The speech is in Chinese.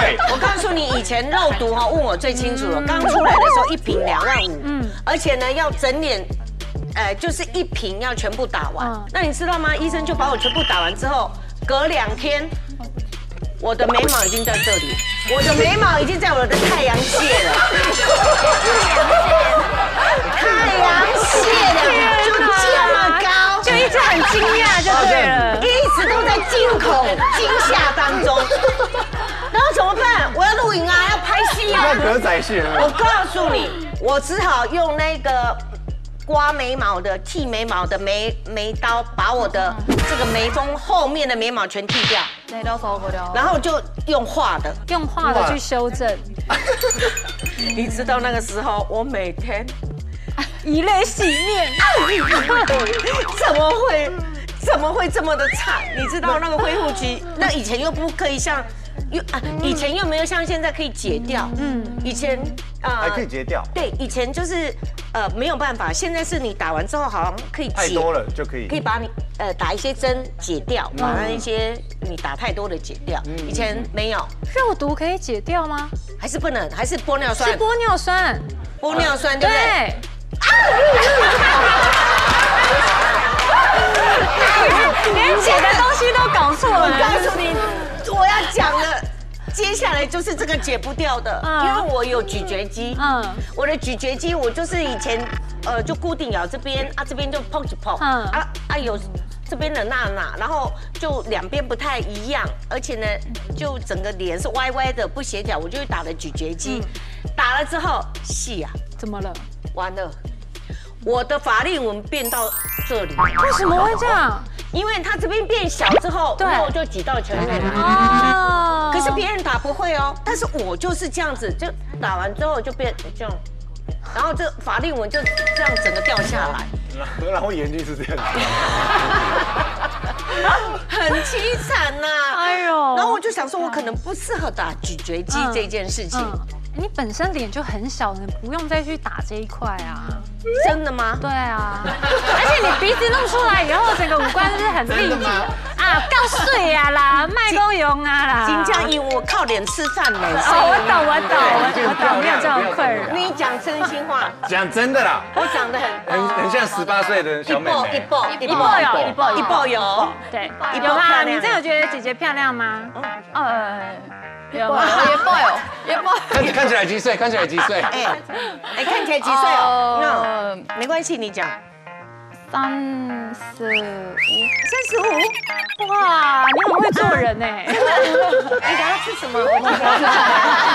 对， 我告诉你，以前肉毒哈问我最清楚了，刚出来的时候1瓶2万5，而且呢要整脸，就是1瓶要全部打完。那你知道吗？医生就把我全部打完之后，隔2天，我的眉毛已经在这里，我的眉毛已经在我的太阳穴了，太阳穴了，就这么高， 就一直很惊讶就对了， 一直都在惊恐惊吓当中。然后怎么办？我要录影啊，要拍戏啊。 那格仔线。 我告诉你，我只好用那个刮眉毛的、剃眉毛的眉刀，把我的这个眉峰后面的眉毛全剃掉。然后就用画的去修正。 你知道那个时候，我每天以泪洗面。 怎么会这么的惨？你知道那个恢复期，那以前又不可以像。以前又没有像现在可以解掉，以前还可以解掉， 对，以前就是没有办法，现在是你打完之后好像可以解， 太多了就可以把你打一些针解掉，把那一些你打太多的解掉，以前没有。 肉毒可以解掉吗？ 还是不能？还是玻尿酸？ 是玻尿酸， 玻尿酸对不对？ 连解的东西都搞错了。 我告诉你。我要讲的，接下来就是这个解不掉的，因为我有咀嚼肌。我的咀嚼肌，我就是以前就固定咬这边啊，这边就碰一碰有这边的那，然后就2边不太一样，而且呢，就整个脸是歪歪的不协调，我就会打了咀嚼肌。打了之后，细啊， 怎么了？ 完了，我的法令纹变到这里。 为什么会这样？ 因为它这边变小之后，肉就挤到前面来。可是别人打不会哦，但是我就是这样子，就打完之后就变这样，然后这法令纹就这样整个掉下来。 然后眼睛是这样， 很凄惨呐！ 哎呦， 然后我就想说，我可能不适合打咀嚼肌这件事情。 你本身脸就很小，你不用再去打这一块啊。 真的吗？ 对啊，而且你鼻子弄出来以后，整个五官就是很立体啊，够水啊啦，卖够用啊啦。 金江因为我靠脸吃饭呢。 我懂，没有这种困扰。 你讲真心话， 讲真的啦， 我长得很像18岁的小妹妹。 一爆有， 对，有啦。你真有觉得姐姐漂亮吗？有吗？ 也爆， 看起来几岁？看起来几岁？ 看起来几岁哦？没关系，你讲。 35。 35？ 哇，你很会做人呢。 你等下吃什么？